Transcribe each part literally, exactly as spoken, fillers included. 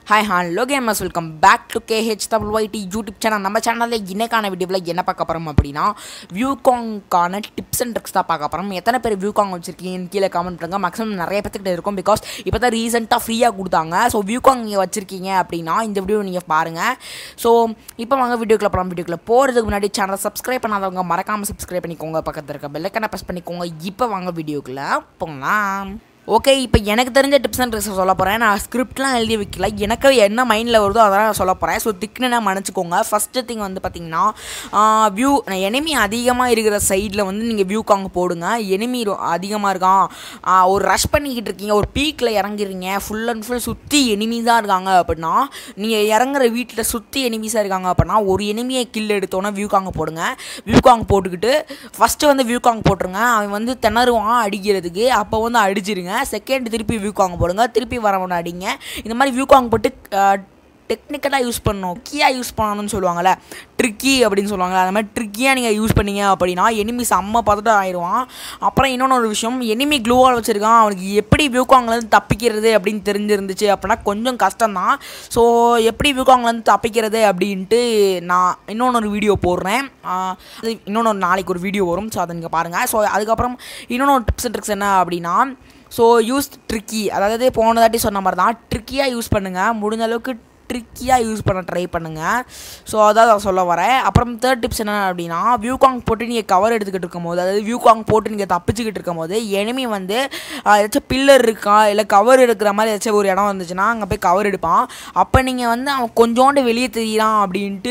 Hi, hello gamers, welcome back to K H W Y T YouTube channel. நம்ம சேனல்ல இன்னைக்கான வீடியோல என்ன பார்க்க போறோம் அப்படினா Wukong கான டிப்ஸ் அண்ட் ட்ரிக்ஸ் தான் பார்க்க போறோம். எத்தனை பேர் Wukong வச்சிருக்கீங்கன்னு கீழ கமெண்ட் பண்ணுங்க. மேக்ஸिमम நிறைய பேத்துக்கிட்ட இருக்கும் because இப்போதான் ரீசன்ட்டா ஃப்ரீயா கொடுத்தாங்க. சோ Wukong நீங்க வச்சிருக்கீங்க அப்படினா இந்த வீடியோ நீங்க பாருங்க. சோ இப்போ வாங்க வீடியோக்குள்ள போலாம். வீடியோக்குள்ள போறதுக்கு முன்னாடி சேனலை சப்ஸ்கிரைப் பண்ணாதவங்க மறக்காம சப்ஸ்கிரைப் பண்ணிக்கோங்க. பக்கத்துல இருக்க பெல் ஐகானை பிரஸ் பண்ணிக்கோங்க. இப்போ வாங்க வீடியோக்குள்ள போலாம். ஓகே, இப்போ எனக்கு தெரிஞ்ச டிப்ஸ் அண்ட் ட்ரிக்ஸ் சொல்ல போகிறேன். நான் ஸ்கிரிப்ட்லாம் எழுதி வைக்கல, எனக்கு என்ன மைண்டில் வருதோ அதெல்லாம் சொல்ல போகிறேன். ஸோ திக்னு மன்னிச்சிக்கோங்க. ஃபஸ்ட்டு திங் வந்து பார்த்திங்கன்னா வியூ எனிமி அதிகமாக இருக்கிற சைடில் வந்து நீங்கள் Wukong போடுங்க. எனிமி அதிகமாக இருக்கான், ஒரு ரஷ் பண்ணிக்கிட்டு இருக்கீங்க, ஒரு பீக்கில் இறங்கிடுறீங்க, ஃபுல் அண்ட் ஃபுல் சுற்றி எனிமீஸாக இருக்காங்க அப்படின்னா, நீங்கள் இறங்குற வீட்டில் சுற்றி எனிமீஸாக இருக்காங்க அப்படின்னா ஒரு எனிமியை கில் எடுத்தோன்னே Wukong போடுங்க. Wukong போட்டுக்கிட்டு ஃபஸ்ட்டு வந்து Wukong போட்டுருங்க. அவன் வந்து திணறுவான் அடிக்கிறதுக்கு, அப்போ வந்து அடிச்சிருங்க. செகண்ட் திருப்பி Wukong போடுங்க, திருப்பி வரவன அடிங்க. இந்த மாதிரி Wukong போட்டு டெக்னிக்கலாக யூஸ் பண்ணணும், ட்ரிக்கியாக யூஸ் பண்ணணும்னு சொல்லுவாங்கள்ல, ட்ரிக்கி அப்படின்னு சொல்லுவாங்கள்ல, அந்த மாதிரி ட்ரிக்கியாக நீங்கள் யூஸ் பண்ணிங்க அப்படின்னா எனிமி செம்ம பார்த்துட்டு ஆயிடுவான். அப்புறம் இன்னொன்று ஒரு விஷயம், எனிமி க்ளூவால் வச்சுருக்கான், அவனுக்கு எப்படி Wukongலேருந்து தப்பிக்கிறது அப்படின்னு தெரிஞ்சிருந்துச்சு அப்படின்னா கொஞ்சம் கஷ்டம்தான். ஸோ எப்படி Wukongலேருந்து தப்பிக்கிறது அப்படின்ட்டு நான் இன்னொன்று ஒரு வீடியோ போடுறேன். அது இன்னொன்று ஒரு நாளைக்கு ஒரு வீடியோ வரும். ஸோ அதை நீங்கள் பாருங்கள். ஸோ அதுக்கப்புறம் இன்னொன்று ஒரு டிப்ஸ் அண்ட் ட்ரிக்ஸ் என்ன அப்படின்னா, ஸோ யூஸ் ட்ரிக்கி, அதாவது போன தாட்டி சொன்ன மாதிரி தான் ட்ரிக்கியாக யூஸ் பண்ணுங்கள். முடிஞ்ச அளவுக்கு ட்ரிக்கியாக யூஸ் பண்ண ட்ரை பண்ணுங்கள். ஸோ அதான் நான் சொல்ல வரேன். அப்புறம் தேர்ட் டிப்ஸ் என்ன அப்படின்னா, Wukong போட்டு நீங்கள் கவர் எடுத்துக்கிட்டு இருக்கும் போது, அதாவது Wukong போட்டு நீங்கள் தப்பிச்சுக்கிட்டு இருக்கும் போது எனிமி வந்து ஏதாச்சும் பில்லர் இருக்கா இல்லை கவர் எடுக்கிற மாதிரி ஏதாச்சும் ஒரு இடம் வந்துச்சுன்னா அங்கே போய் கவர் எடுப்பான். அப்போ நீங்கள் வந்து அவன் கொஞ்சோண்டு வெளியே தெரியறான் அப்படின்ட்டு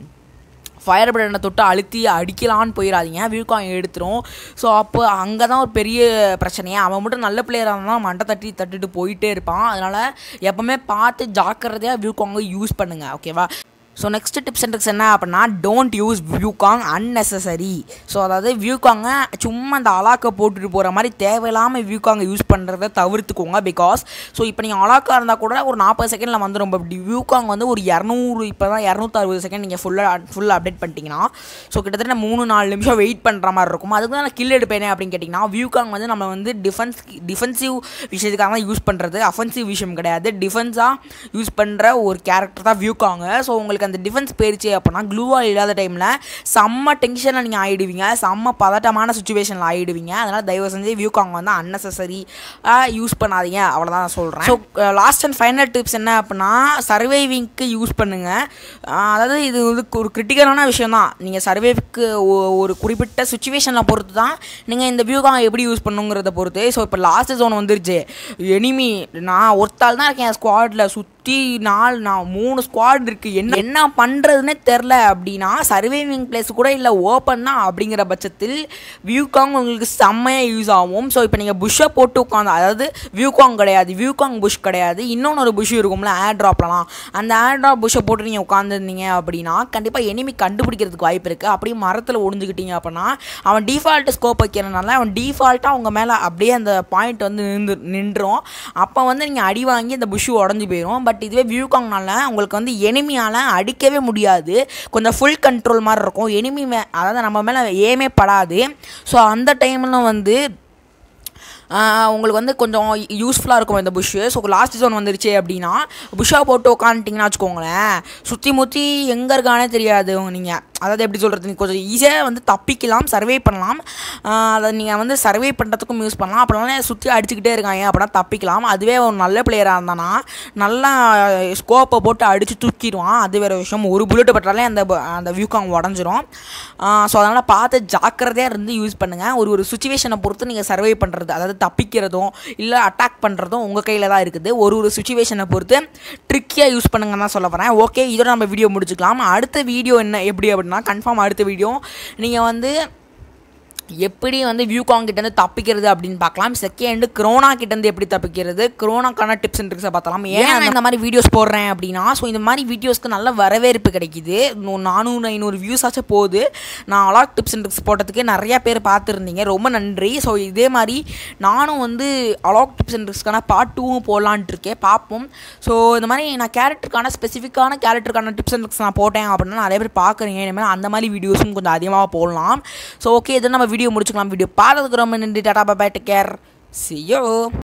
ஃபயர் பட்டனை தொட்டு அழுத்தி அடிக்கலான்னு போயிடாதீங்க, Wukong எடுத்துரும். ஸோ அப்போ அங்கே தான் ஒரு பெரிய பிரச்சனையே. அவன் மட்டும் நல்ல பிளேயராக இருந்தால் மண்டை தட்டி தட்டிட்டு போயிட்டே இருப்பான். அதனால் எப்போவுமே பார்த்து ஜாக்கிரதையாக Wukong யூஸ் பண்ணுங்கள், ஓகேவா? So next tips and tricks என்ன அப்படின்னா, don't use Wukong unnecessary. So அதாவது Wukong சும்மா அந்த அலாக்கை போட்டுட்டு போகிற மாதிரி தேவையில்லாமல் Wukong யூஸ் பண்ணுறத தவிர்த்துக்கோங்க. பிகாஸ் ஸோ இப்போ நீங்கள் அலாக்காக இருந்தால் கூட ஒரு நாற்பது செகண்டில் வந்துடும். இப்படி Wukong வந்து ஒரு இரநூறு இப்போ தான் இரநூத்தி அறுபது செகண்ட் நீங்கள் ஃபுல்லாக ஃபுல்லாக அப்டேட் பண்ணிட்டீங்கன்னா ஸோ கிட்டத்தட்ட மூணு நாலு நிமிஷம் வெயிட் பண்ணுற மாதிரி இருக்கும். அதுக்கு தான் நான் கில் எடுப்பேனே அப்படின்னு கேட்டிங்கன்னா, Wukong வந்து நம்ம வந்து டிஃபென்ஸ் டிஃபென்சிவ் விஷயத்துக்காக தான் யூஸ் பண்ணுறது, அஃபென்சிவ் விஷயம் கிடையாது. டிஃபென்ஸாக யூஸ் பண்ணுற ஒரு கேரக்டர் தான் Wukong. ஸோ உங்களுக்கு அந்த டிஃபென்ஸ் போயிடுச்சு அப்படின்னா க்ளூவால் இல்லாத டைமில் செம்ம டென்ஷனில் நீங்கள் ஆகிடுவீங்க, செம்ம பதட்டமான சுச்சுவேஷனில் ஆகிடுவீங்க. அதனால் தயவு செஞ்சு Wukong வந்து அன்னெசரி யூஸ் பண்ணாதீங்க, அவ்வளோதான் நான் சொல்கிறேன். So last and final tips என்ன அப்படின்னா, சர்வைவிங்க்கு யூஸ் பண்ணுங்கள். அதாவது இது வந்து ஒரு கிரிட்டிக்கலான விஷயம் தான். நீங்கள் சர்வைவுக்கு ஒரு குறிப்பிட்ட சுச்சுவேஷனில் பொறுத்து தான் நீங்கள் இந்த Wukong எப்படி யூஸ் பண்ணுங்கிறத பொறுத்து. ஸோ இப்போ லாஸ்ட் ஜோன் வந்துருச்சு, எனிமி நான் ஒருத்தாள் தான் இருக்கேன் ஸ்குவாடில், சுற்றி நாலு நான் மூணு ஸ்குவாட் இருக்குது, என்ன என்ன பண்ணுறதுன்னே தெரில அப்படின்னா சர்வைவிங் பிளேஸ் கூட இல்லை ஓப்பன் தான். அப்படிங்கிற பட்சத்தில் Wukong உங்களுக்கு செம்மையாக யூஸ் ஆகும். ஸோ இப்போ நீங்கள் புஷ்ஷை போட்டு உட்காந்து, அதாவது Wukong கிடையாது, Wukong புஷ் கிடையாது, இன்னொன்று ஒரு புஷ் இருக்கும்ல ஏர் ட்ராப்லாம், அந்த ஏர் ட்ராப் புஷ்ஷை போட்டு நீங்கள் உட்காந்துருந்தீங்க அப்படின்னா கண்டிப்பாக எனிமி கண்டுபிடிக்கிறதுக்கு வாய்ப்பு இருக்குது. அப்படியே மரத்தில் ஒழிஞ்சுக்கிட்டீங்க அப்படின்னா அவன் டிஃபால்ட்டு ஸ்கோப் வைக்கிறனால அவன் டிஃபால்ட்டாக அவங்க மேலே அப்படியே அந்த பாயிண்ட் வந்து நின்று நின்றுடும். அப்போ வந்து நீங்கள் அடி வாங்கி அந்த புஷ்ஷு உடஞ்சி போயிடும். பட் இதுவே Wukongனால உங்களுக்கு வந்து எனிமியால் அடிக்கவே முடியாது, கொஞ்சம் ஃபுல் கண்ட்ரோல் மாதிரி இருக்கும். எனிமி மே அதாவது நம்ம மேலே ஏமே படாது. ஸோ அந்த டைமில் வந்து உங்களுக்கு வந்து கொஞ்சம் யூஸ்ஃபுல்லாக இருக்கும் இந்த புஷ்ஷு. ஸோ லாஸ்ட் ஜோன் வந்துருச்சு அப்படின்னா புஷ்ஷாக போட்டு உட்காந்துட்டிங்கன்னா வச்சுக்கோங்களேன், சுற்றி முற்றி எங்கே இருக்கானே தெரியாது. நீங்கள் அதாவது எப்படி சொல்கிறது, கொஞ்சம் ஈஸியாக வந்து தப்பிக்கலாம், சர்வே பண்ணலாம். அதை நீங்கள் வந்து சர்வே பண்ணுறதுக்கும் யூஸ் பண்ணலாம். அப்படின்னா சுற்றி அடிச்சுக்கிட்டே இருக்காங்க அப்படின்னா தப்பிக்கலாம். அதுவே ஒரு நல்ல பிளேயராக இருந்தானா நல்லா ஸ்கோப்பை போட்டு அடித்து தூக்கிடுவான், அது வேறு விஷயம். ஒரு புல்லட்டு பட்டாலே அந்த அந்த Wukong உடஞ்சிரும். ஸோ அதனால் பார்த்து ஜாக்கிரதையாக இருந்து யூஸ் பண்ணுங்கள். ஒரு ஒரு சுச்சுவேஷனை பொறுத்து நீங்கள் சர்வே பண்ணுறது, அதாவது தப்பிக்கிறதும் இல்லை அட்டாக் பண்ணுறதும் உங்கள் கையில் தான் இருக்குது. ஒரு ஒரு சுச்சுவேஷனை பொறுத்து ட்ரிக்கியாக யூஸ் பண்ணுங்கன்னு தான் சொல்ல வரேன். ஓகே, இதோட நம்ம வீடியோ முடிச்சுக்கலாம். அடுத்த வீடியோ என்ன எப்படி அப்படின்னா, கன்ஃபார்ம் அடுத்த வீடியோ நீங்கள் வந்து எப்படி வந்து Wukong கிட்டேருந்து தப்பிக்கிறது அப்படின்னு பார்க்கலாம். செகண்ட் கொரோனா கிட்டேருந்து எப்படி தப்பிக்கிறது, கொரோனாக்கான டிப்ஸ் அண்ட் ட்ரிக்ஸை பார்த்தலாம். ஏன் இந்த மாதிரி வீடியோஸ் போடுறேன் அப்படின்னா, ஸோ இந்த மாதிரி வீடியோஸ்க்கு நல்ல வரவேற்பு கிடைக்கிது. நானூறு ஐநூறு வியூஸ் ஆச்சும் போகுது. நான் அலாக் டிப்ஸ் அண்ட் ட்ரிக்ஸ் போட்டதுக்கு நிறையா பேர் பார்த்துருந்தீங்க, ரொம்ப நன்றி. ஸோ இதே மாதிரி நானும் வந்து அலாக் டிப்ஸ் அண்ட் ட்ரிக்ஸ்க்கான பார்ட் டூவும் போடலான்ட்டு இருக்கேன், பார்ப்போம். ஸோ இந்த மாதிரி நான் கேரக்டருக்கான ஸ்பெசிஃபிக்கான கேரக்டருக்கான டிப்ஸ் அண்ட் ட்ரிக்ஸ் நான் போட்டேன் அப்படின்னா நிறைய பேர் பார்க்குறீங்க. இனிமேல் அந்த மாதிரி வீடியோஸும் கொஞ்சம் அதிகமாக போடலாம். ஸோ ஓகே, இதை நம்ம வீடியோ முடிச்சுக்கலாம். வீடியோ பார்த்ததுக்கு ரொம்ப நன்றி. டாடா, bye bye, take care, see you.